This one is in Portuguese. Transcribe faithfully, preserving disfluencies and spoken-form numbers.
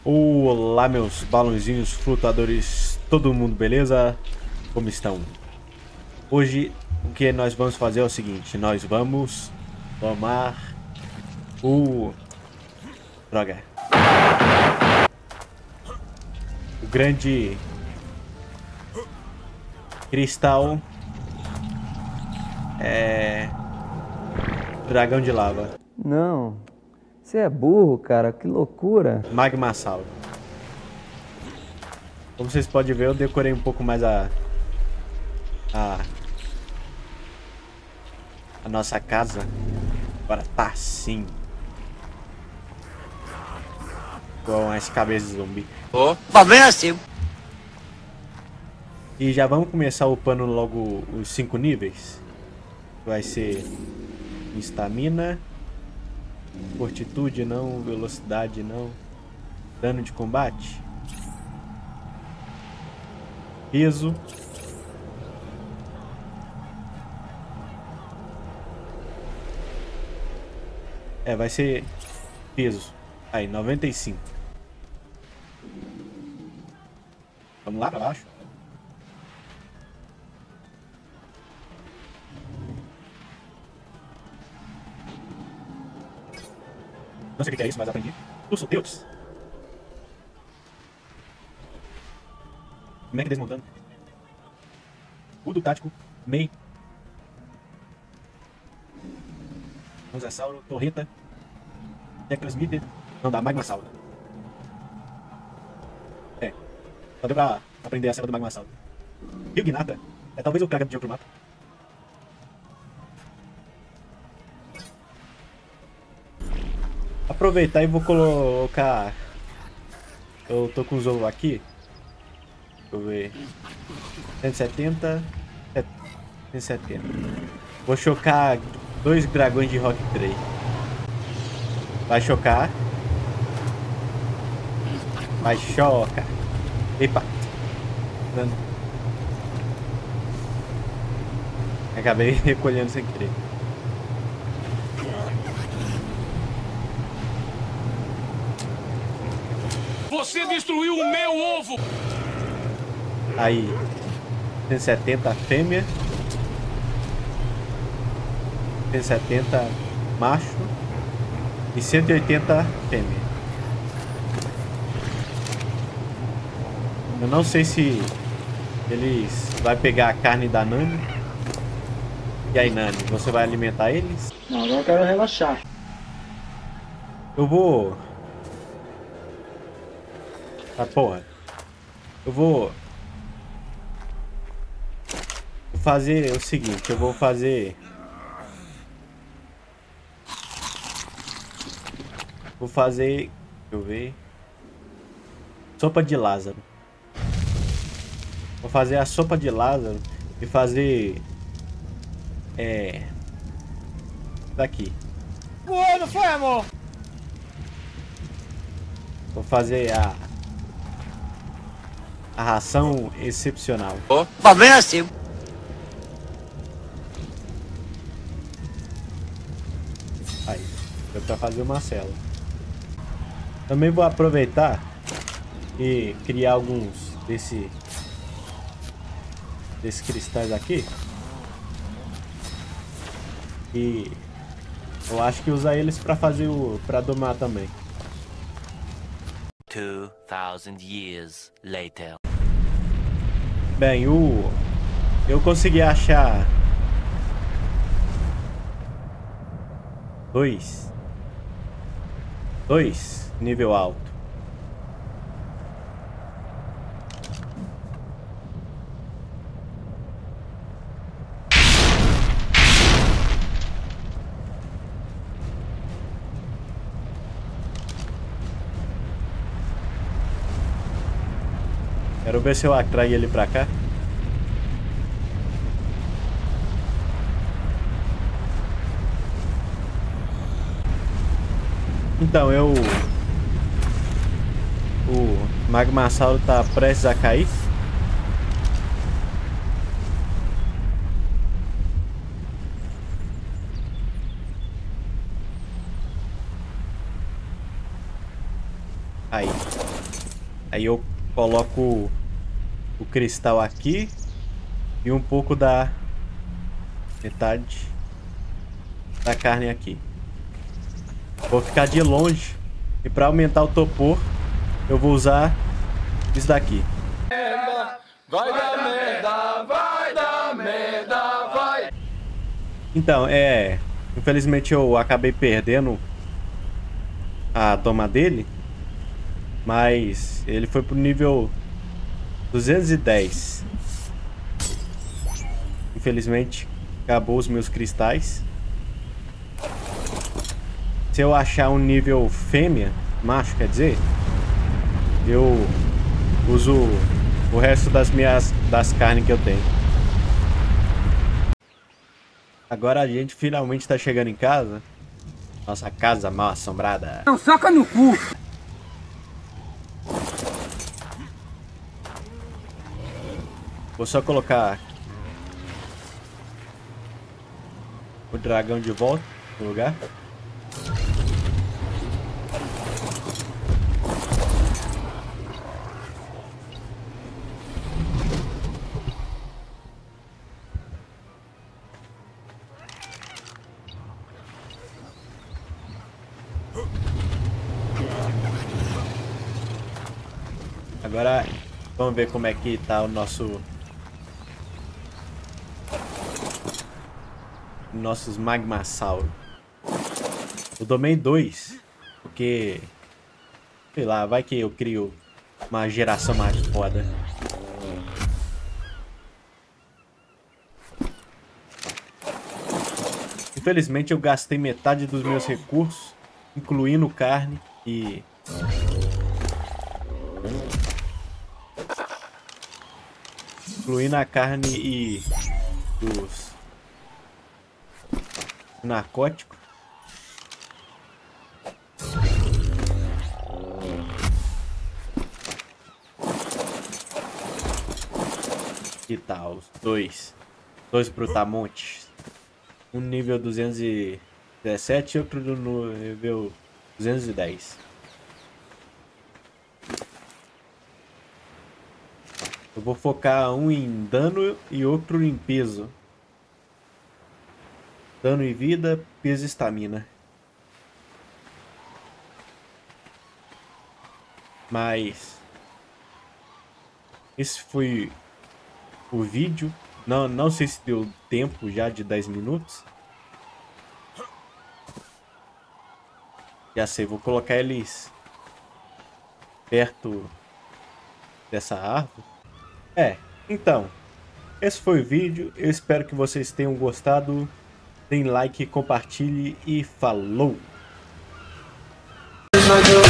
Olá, meus balãozinhos flutuadores, todo mundo beleza? Como estão? Hoje o que nós vamos fazer é o seguinte, nós vamos tomar o... droga. O grande cristal é... dragão de lava. Não, você é burro, cara, que loucura. Magmasauro. Como vocês podem ver, eu decorei um pouco mais a... a... a nossa casa. Agora tá assim. Com as cabeças de zumbi. Opa, bem assim. E já vamos começar upando logo os cinco níveis. Vai ser estamina, fortitude não, velocidade não, dano de combate, peso, é, vai ser peso, aí, noventa e cinco. Vamos lá pra baixo. Não sei o que é isso, mas aprendi. Pulso Deus. Como é que desmontando? Escudo tático, Mei. Mosasauro, torreta. Transmitter. Não dá, Magmasauro. É. Só deu pra aprender a cena do Magmasauro. Rio Gnata. É talvez eu caga de outro mapa. Aproveitar e vou colocar. Eu tô com os ovos aqui. Deixa eu ver. cento e setenta. cento e setenta. Vou chocar dois dragões de Rock três. Vai chocar. Vai choca. Epa. Acabei recolhendo sem querer. Você destruiu o meu ovo! Aí, cento e setenta fêmea, cento e setenta macho e cento e oitenta fêmea. Eu não sei se eles vai pegar a carne da Nani. E aí, Nani, você vai alimentar eles? Não, agora eu quero relaxar. Eu vou... Ah, porra. Eu vou... Vou fazer o seguinte, eu vou fazer... Vou fazer... Deixa eu ver... Sopa de Lázaro. Vou fazer a sopa de Lázaro e fazer... É... Daqui. Bueno, foi, amor! Vou fazer a... A ração excepcional. Opa, bem assim. Aí, deu pra fazer uma cela. Também vou aproveitar e criar alguns desse, desses cristais aqui. E eu acho que usar eles pra fazer o... pra domar também. Two thousand years later. Bem, o... eu consegui achar... Dois. Dois nível alto. Quero ver se eu atraio ele pra cá. Então, eu... O Magmasauro tá prestes a cair. Aí. Aí eu coloco o cristal aqui e um pouco da metade da carne aqui. Vou ficar de longe e para aumentar o topor eu vou usar isso daqui. Vai dar merda, vai dar merda, vai. Então, é... Infelizmente eu acabei perdendo a toma dele. Mas ele foi pro nível duzentos e dez. Infelizmente acabou os meus cristais. Se eu achar um nível fêmea, macho quer dizer, eu uso o resto das minhas das carnes que eu tenho. Agora a gente finalmente tá chegando em casa. Nossa casa mal assombrada. Não soca no cu. Vou só colocar o dragão de volta no lugar. Agora vamos ver como é que tá o nosso nossos magmassauro. Eu domei dois porque sei lá, vai que eu crio uma geração mais foda. Infelizmente eu gastei metade dos meus recursos, incluindo carne e incluindo a carne e os narcóticos. Que tal os dois? Dois brutamontes. Um nível duzentos e dezessete e outro no nível duzentos e dez. Eu vou focar um em dano e outro em peso. Dano e vida, peso e estamina. Mas esse foi o vídeo. Não, não sei se deu tempo já de dez minutos. Já sei, vou colocar eles perto dessa árvore. É, então, esse foi o vídeo. Eu espero que vocês tenham gostado. Deem like, compartilhe e falou!